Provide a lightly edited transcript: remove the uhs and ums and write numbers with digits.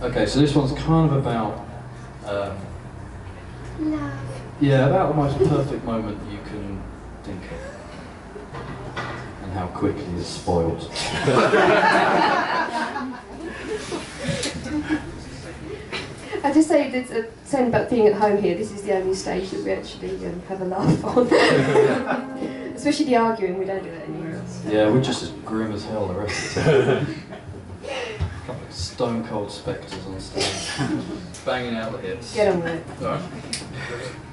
Okay, so this one's kind of about Love. yeah, about the most perfect moment you can think of, and how quickly it's spoiled. I just say that saying about being at home here. This is the only stage that we actually have a laugh on. Especially the arguing. We don't do that anywhere else. Yeah, we're just as grim as hell the rest of the time. A couple of stone cold spectres on stage, banging out the hits. Get on with it. All right.